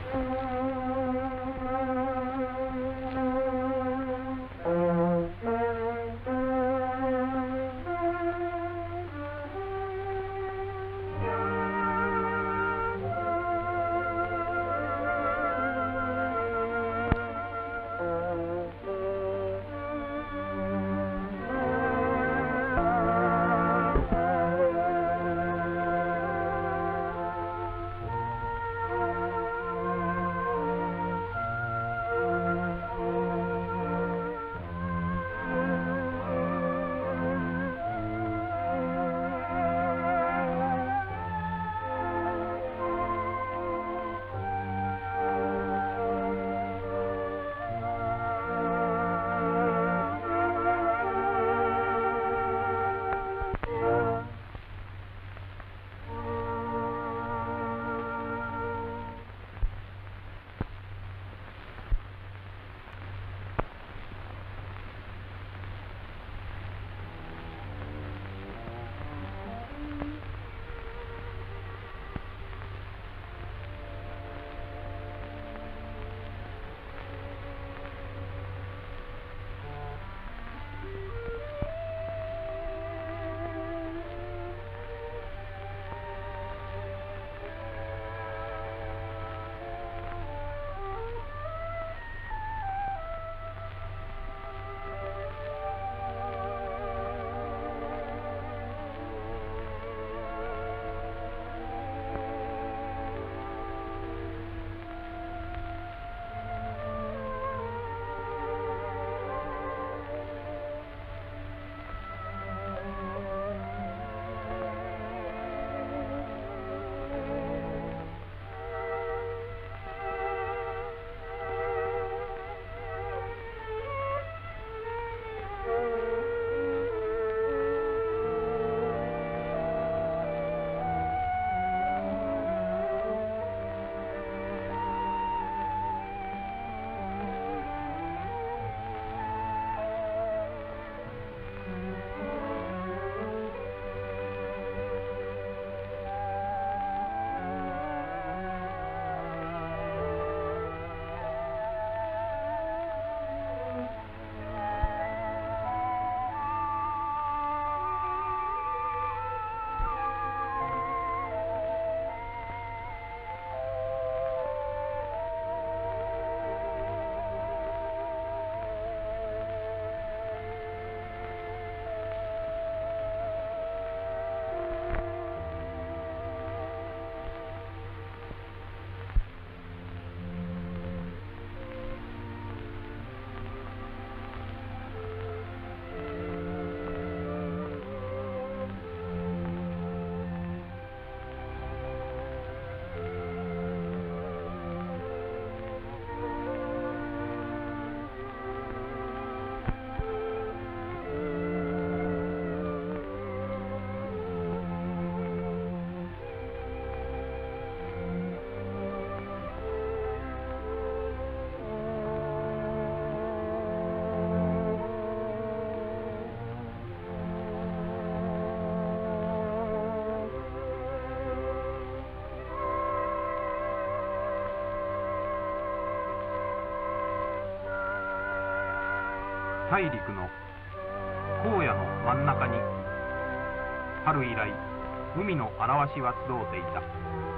大陸の荒野の真ん中に春以来海の現しは集うていた。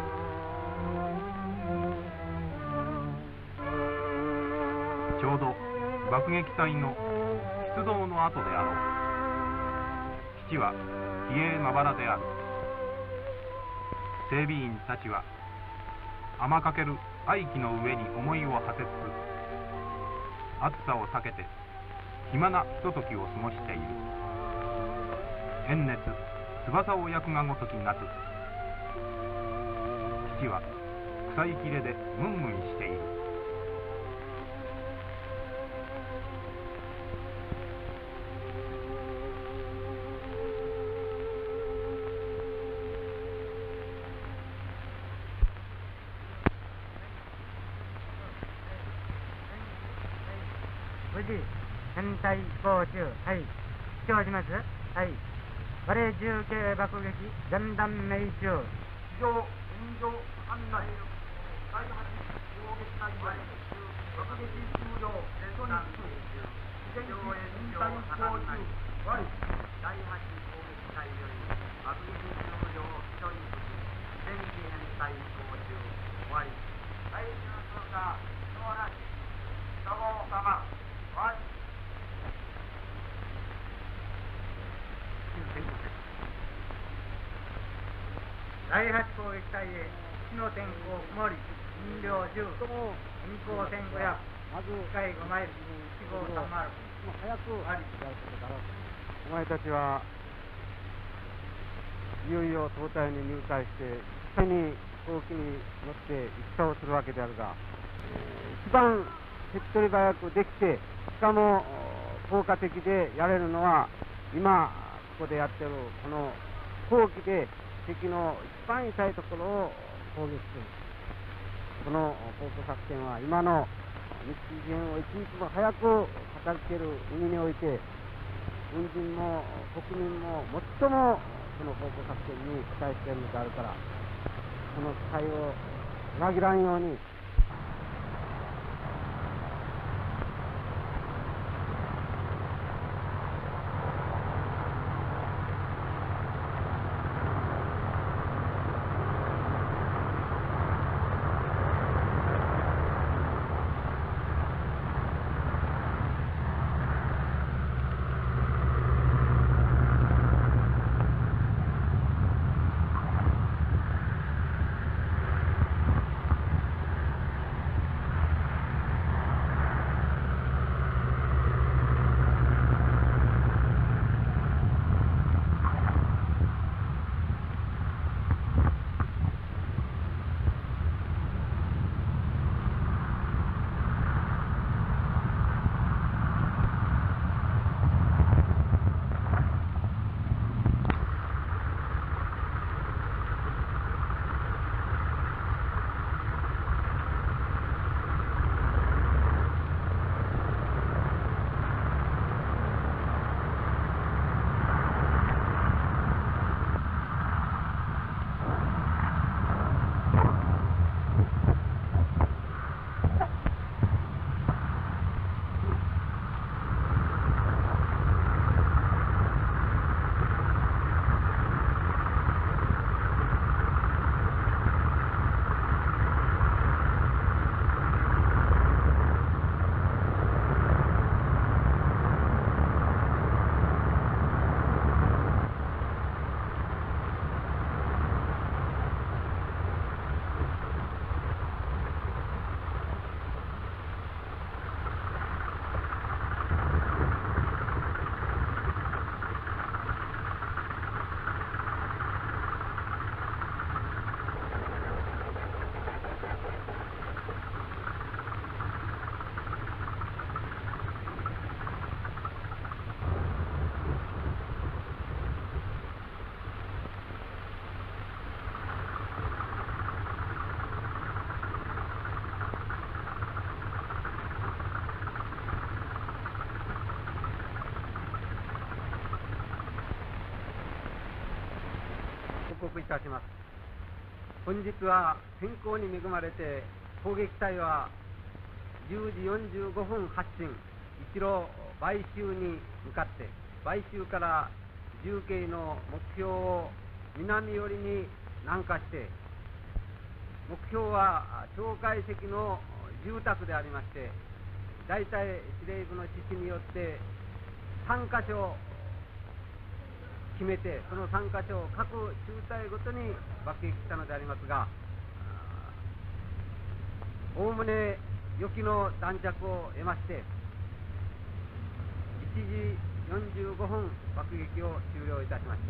ちょうど爆撃隊の出動の後であろう。基地は比叡まばらである。整備員たちは天かける愛機の上に思いを馳せつつ暑さを避けて暇なひとときを過ごしている。炎熱翼を焼くがごとき夏、基地は臭いきれでムンムンしている。 無事編隊飛行中。はい、今日します。はい、我重慶爆撃前段命中。 以上、現状案内第8 終了レソニック戦機引退工事第8攻撃隊より爆撃終了一人ずつ戦機編隊工中終わり最終通過人なしそごう様終わり第8攻撃隊へ火の天候曇り燃料10運行1500機械5マイル1号3マル早くやることだろう。お前たちはいよいよ総隊に入隊して実際に飛行機に乗って戦をするわけであるが、一番手っ取り早くできてしかも効果的でやれるのは今ここでやってるこの飛行機で敵の一番痛いところを攻撃する。この航空作戦は今の日陣を一日も早く片付ける意味において軍人も国民も最もその航空作戦に期待しているのであるから、その期待を裏切らんように報告いたします。本日は天候に恵まれて攻撃隊は10時45分発進、一路買収に向かって買収から重慶の目標を南寄りに南下して、目標は鳥海石の住宅でありまして、大隊司令部の指示によって3カ所決めて、その3カ所を各中隊ごとに爆撃したのでありますが、おおむね予期の弾着を得まして、1時45分爆撃を終了いたしました。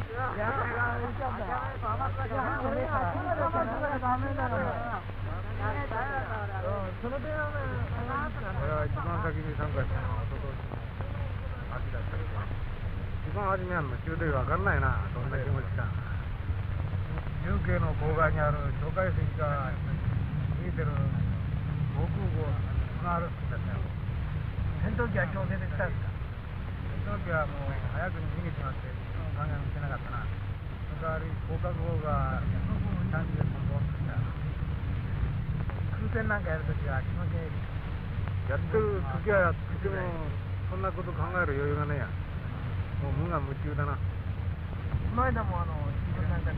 これは一番先に参加したのはおととしの秋だったけど、一番初めは中で分かんないな、どんな気持ちか。重慶の郊外にある鳥海石が見えてる防空壕があるって言ったんだよ。戦闘機は今日出てきたんですか？戦闘機はもう早くに逃げちまって考えもしてなかったな。その代わり降格砲が30分ボンとした。空戦なんかやるときは気持ちいい。 やってる時はやってもそんなこと考える余裕がねえや。もう無我夢中だな。 この間も新聞なんかで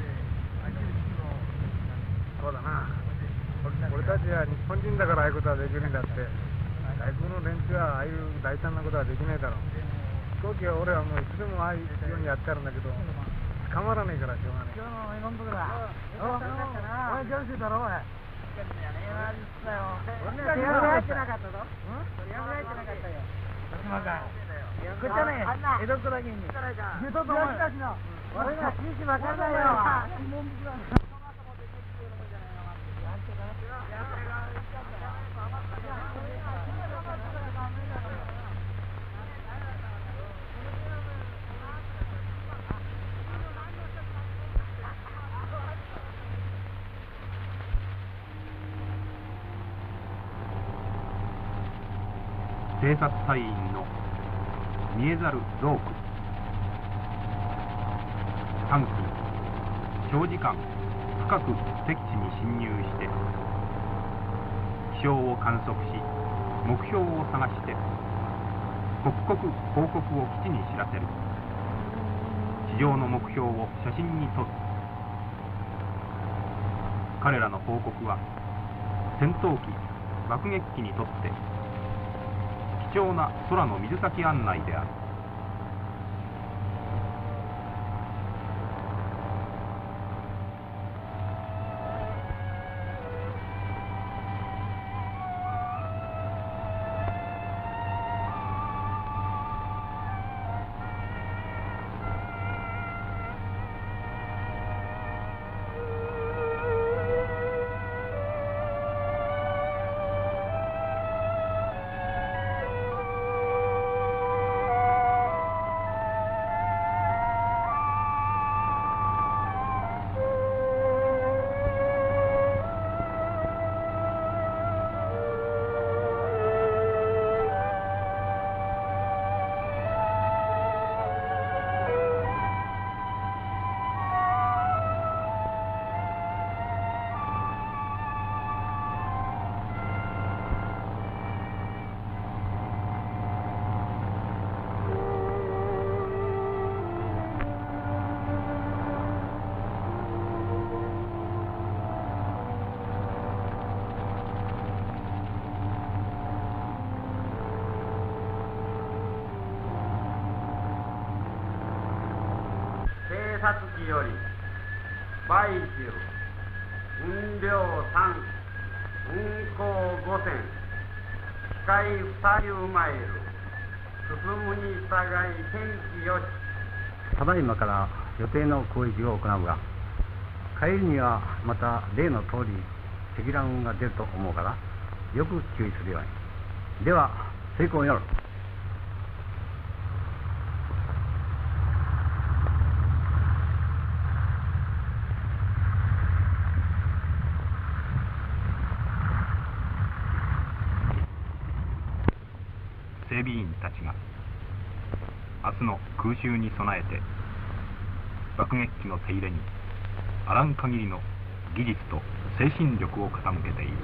そうだな。俺たちは日本人だからああいうことはできるんだって。外国の連中はああいう大胆なことはできないだろう。飛行機は俺はもういつでもああいうようにやってあるんだけど、捕まらねえからしょうがねえ。 今日の今のところだ。おい、ジョンシーだろ、おい。俺ね、手紙入ってなかったぞ。手紙入ってなかったよ。島か。こっちはね、江戸っ子だけに。言うと思う。俺が新島からだよ。 偵察隊員の見えざるローク。短期長時間深く敵地に侵入して気象を観測し目標を探して刻々報告を基地に知らせる。地上の目標を写真に撮る。彼らの報告は戦闘機爆撃機にとって貴重な空の水先案内である。 偵察機より売州運量3運行5船機械20マイル進むに従い天気よし。 ただいまから予定の攻撃を行うが、帰りにはまた例の通り積乱雲が出ると思うからよく注意するように。では成功を祈る。 整備員たちが明日の空襲に備えて爆撃機の手入れにあらん限りの技術と精神力を傾けている。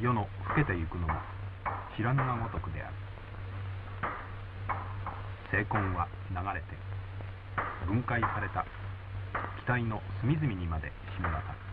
世の更けてゆくのも知らぬがごとくである。精魂は流れて分解された機体の隅々にまで染み渡る。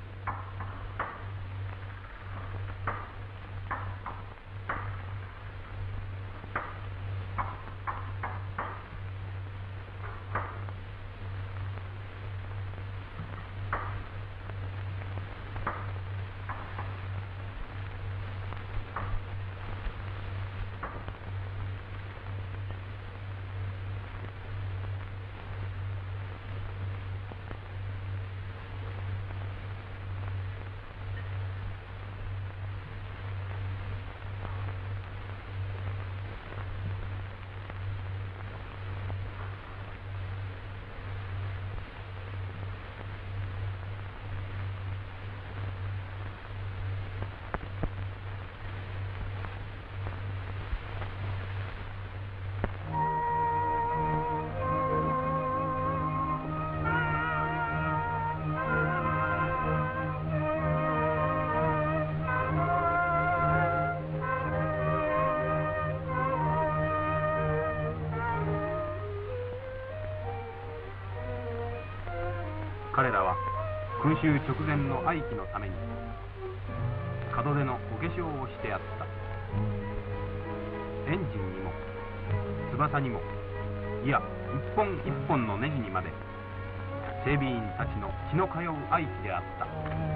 彼らは空襲直前の愛機のために門出のお化粧をしてやった。エンジンにも翼にも、いや一本一本のネジにまで整備員たちの血の通う愛機であった。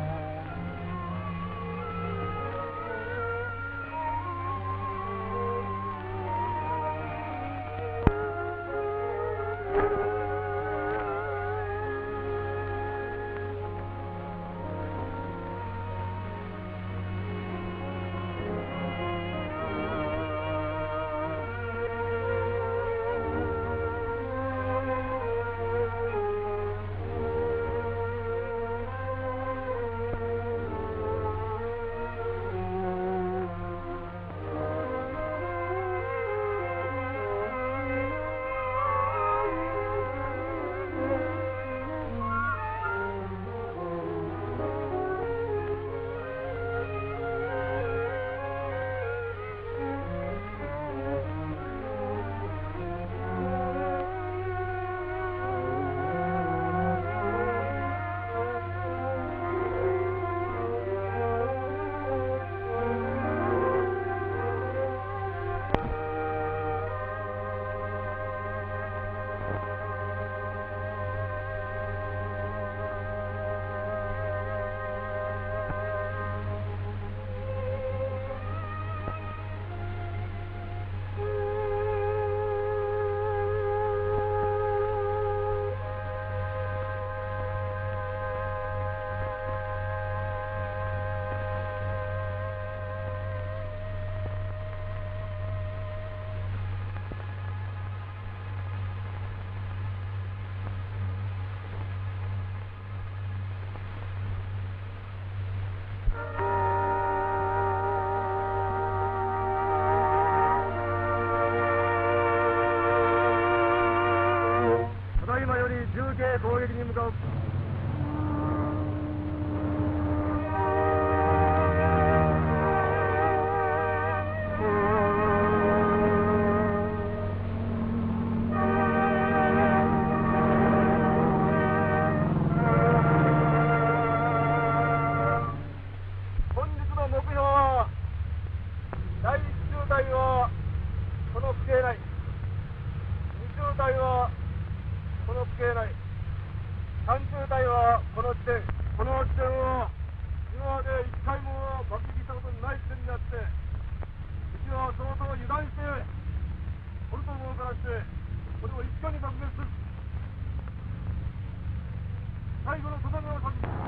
攻撃に向かう。本日の目標は第1中隊はこの区形内、2中隊はこの区形内、3中隊はこの地点、この地点は今まで1回も爆撃したことのない地点にあって、敵は相当油断しておると思うからして、これを一挙に爆撃する。最後のとどめを刺す。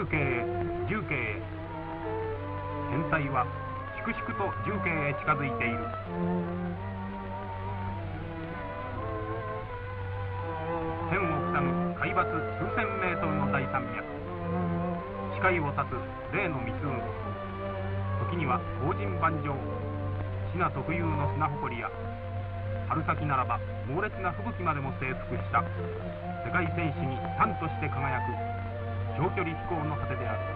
慶へ重慶へ。天体は粛々と重慶へ近づいている。天を塞ぐ海抜数千メートルの大山脈、視界を断つ例の密雲、時には黄塵万丈、シナ特有の砂誇りや春先ならば猛烈な吹雪までも征服した世界戦士に端として輝く長距離飛行の果てである。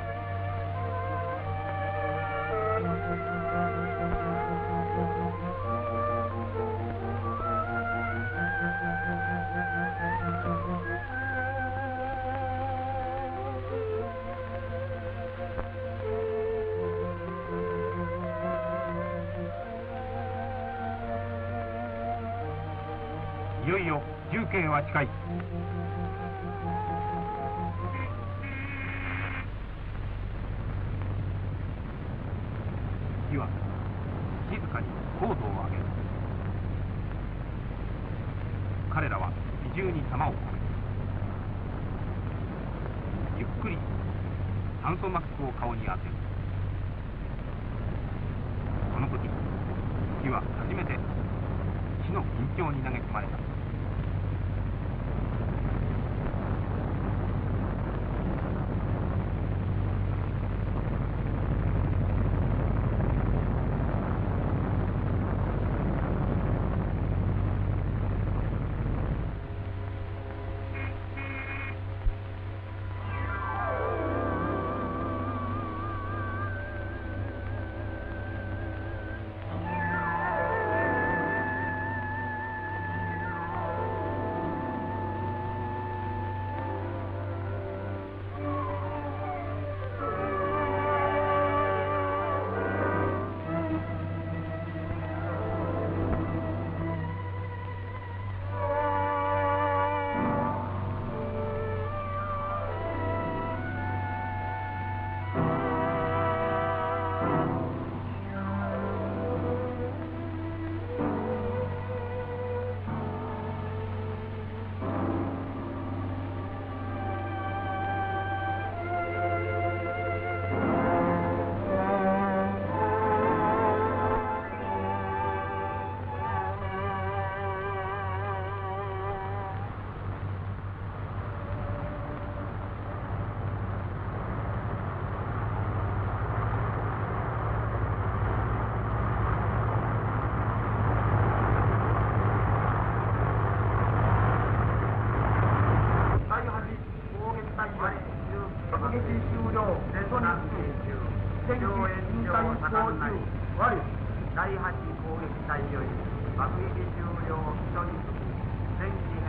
いよいよ重慶は近い。敵は静かに高度を上げる。彼らは二重に弾を込め、ゆっくり酸素マスクを顔に当てる。この時敵は初めて死の緊張に投げ込まれた。 第8攻撃隊より爆撃終了1人ずつ全機